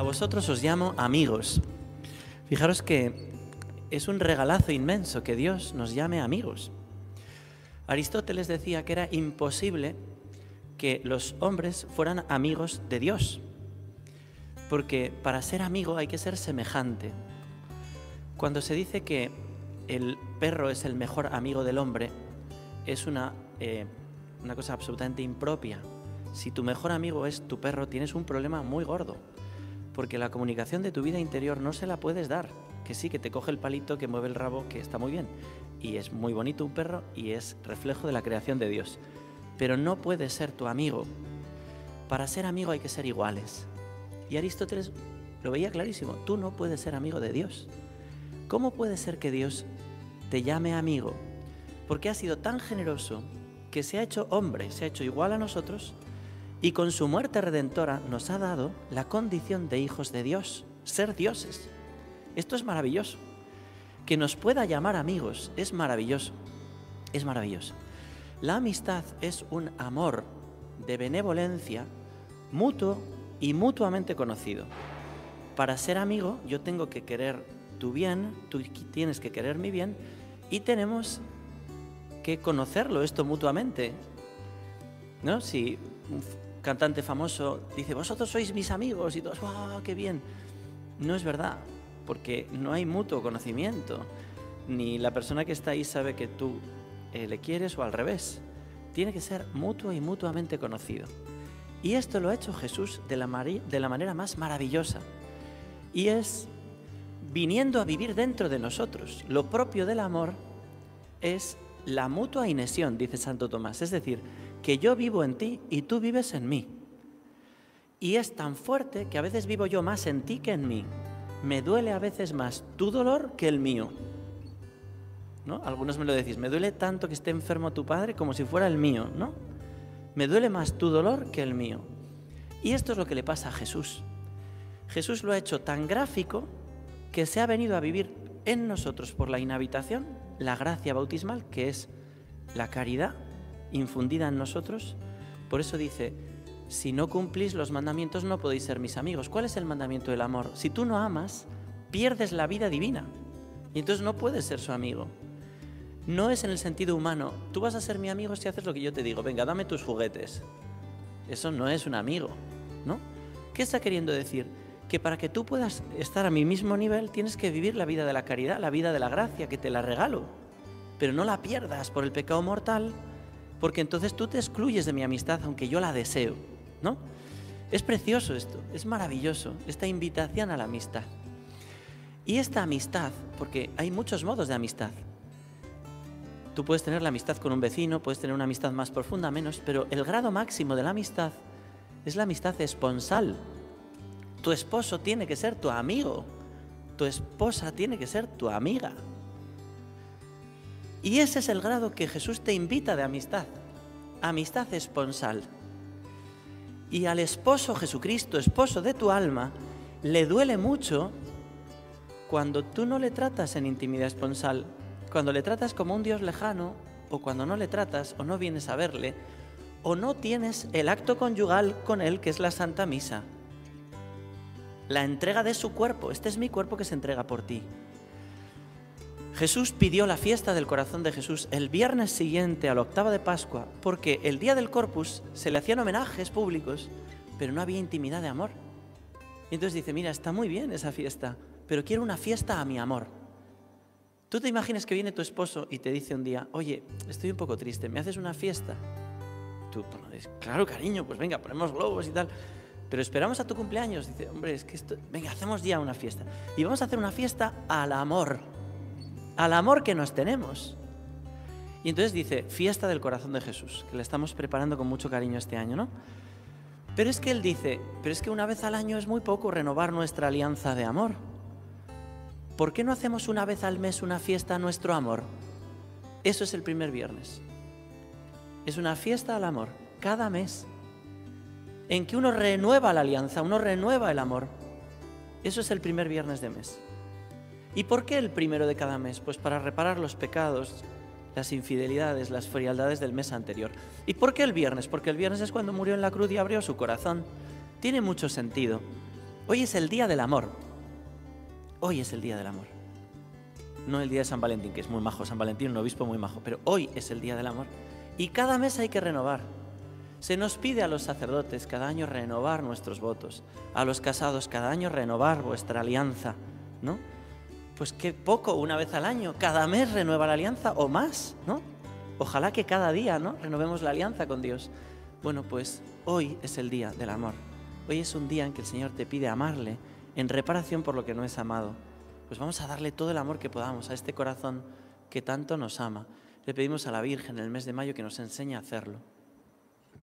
vosotros os llamo amigos. Fijaros que es un regalazo inmenso que Dios nos llame amigos. Aristóteles decía que era imposible que los hombres fueran amigos de Dios, porque para ser amigo hay que ser semejante. Cuando se dice que el perro es el mejor amigo del hombre, es una cosa absolutamente impropia. Si tu mejor amigo es tu perro, tienes un problema muy gordo, porque la comunicación de tu vida interior no se la puedes dar. Que sí, que te coge el palito, que mueve el rabo, que está muy bien, y es muy bonito un perro y es reflejo de la creación de Dios, pero no puede ser tu amigo. Para ser amigo hay que ser iguales, y Aristóteles lo veía clarísimo. Tú no puedes ser amigo de Dios. ¿Cómo puede ser que Dios te llame amigo? Porque ha sido tan generoso que se ha hecho hombre, se ha hecho igual a nosotros, y con su muerte redentora nos ha dado la condición de hijos de Dios, ser dioses. Esto es maravilloso. Que nos pueda llamar amigos es maravilloso. Es maravilloso. La amistad es un amor de benevolencia mutuo y mutuamente conocido. Para ser amigo yo tengo que querer tu bien, tú tienes que querer mi bien, y tenemos que conocerlo esto mutuamente, ¿no? Si un cantante famoso dice, vosotros sois mis amigos, y todos, ¡wow, qué bien! No es verdad, porque no hay mutuo conocimiento, ni la persona que está ahí sabe que tú le quieres o al revés. Tiene que ser mutuo y mutuamente conocido. Y esto lo ha hecho Jesús de la manera más maravillosa, y es viniendo a vivir dentro de nosotros. Lo propio del amor es la mutua inesión, dice Santo Tomás, es decir, que yo vivo en ti y tú vives en mí. Y es tan fuerte que a veces vivo yo más en ti que en mí. Me duele a veces más tu dolor que el mío, ¿no? Algunos me lo decís, me duele tanto que esté enfermo tu padre como si fuera el mío, ¿no? Me duele más tu dolor que el mío. Y esto es lo que le pasa a Jesús. Jesús lo ha hecho tan gráfico que se ha venido a vivir en nosotros por la inhabitación, la gracia bautismal, que es la caridad infundida en nosotros. Por eso dice, si no cumplís los mandamientos no podéis ser mis amigos. ¿Cuál es el mandamiento del amor? Si tú no amas, pierdes la vida divina y entonces no puedes ser su amigo. No es en el sentido humano, tú vas a ser mi amigo si haces lo que yo te digo, venga, dame tus juguetes. Eso no es un amigo, ¿no? ¿Qué está queriendo decir? Que para que tú puedas estar a mi mismo nivel tienes que vivir la vida de la caridad, la vida de la gracia, que te la regalo, pero no la pierdas por el pecado mortal, porque entonces tú te excluyes de mi amistad aunque yo la deseo, ¿no? Es precioso esto, es maravilloso, esta invitación a la amistad. Y esta amistad, porque hay muchos modos de amistad. Tú puedes tener la amistad con un vecino, puedes tener una amistad más profunda, menos, pero el grado máximo de la amistad es la amistad esponsal. Tu esposo tiene que ser tu amigo, tu esposa tiene que ser tu amiga. Y ese es el grado que Jesús te invita de amistad, amistad esponsal. Y al esposo Jesucristo, esposo de tu alma, le duele mucho cuando tú no le tratas en intimidad esponsal, cuando le tratas como un Dios lejano, o cuando no le tratas o no vienes a verle, o no tienes el acto conyugal con él, que es la Santa Misa. La entrega de su cuerpo. Este es mi cuerpo que se entrega por ti. Jesús pidió la fiesta del corazón de Jesús el viernes siguiente a la octava de Pascua, porque el día del Corpus se le hacían homenajes públicos, pero no había intimidad de amor. Y entonces dice, mira, está muy bien esa fiesta, pero quiero una fiesta a mi amor. Tú te imaginas que viene tu esposo y te dice un día, oye, estoy un poco triste, ¿me haces una fiesta? Tú dices, claro, cariño, pues venga, ponemos globos y tal. Pero esperamos a tu cumpleaños. Dice, hombre, es que esto... Venga, hacemos ya una fiesta. Y vamos a hacer una fiesta al amor que nos tenemos. Y entonces dice, fiesta del corazón de Jesús, que la estamos preparando con mucho cariño este año, ¿no? Pero es que él dice, pero es que una vez al año es muy poco renovar nuestra alianza de amor. ¿Por qué no hacemos una vez al mes una fiesta a nuestro amor? Eso es el primer viernes. Es una fiesta al amor, cada mes, en que uno renueva la alianza, uno renueva el amor. Eso es el primer viernes de mes. ¿Y por qué el primero de cada mes? Pues para reparar los pecados, las infidelidades, las frialdades del mes anterior. ¿Y por qué el viernes? Porque el viernes es cuando murió en la cruz y abrió su corazón. Tiene mucho sentido. Hoy es el día del amor. Hoy es el día del amor. No el día de San Valentín, que es muy majo San Valentín, un obispo muy majo, pero hoy es el día del amor. Y cada mes hay que renovar. Se nos pide a los sacerdotes cada año renovar nuestros votos, a los casados cada año renovar vuestra alianza, ¿no? Pues qué poco, una vez al año, cada mes renueva la alianza o más, ¿no? Ojalá que cada día, ¿no?, renovemos la alianza con Dios. Bueno, pues hoy es el día del amor. Hoy es un día en que el Señor te pide amarle en reparación por lo que no es amado. Pues vamos a darle todo el amor que podamos a este corazón que tanto nos ama. Le pedimos a la Virgen en el mes de mayo que nos enseñe a hacerlo.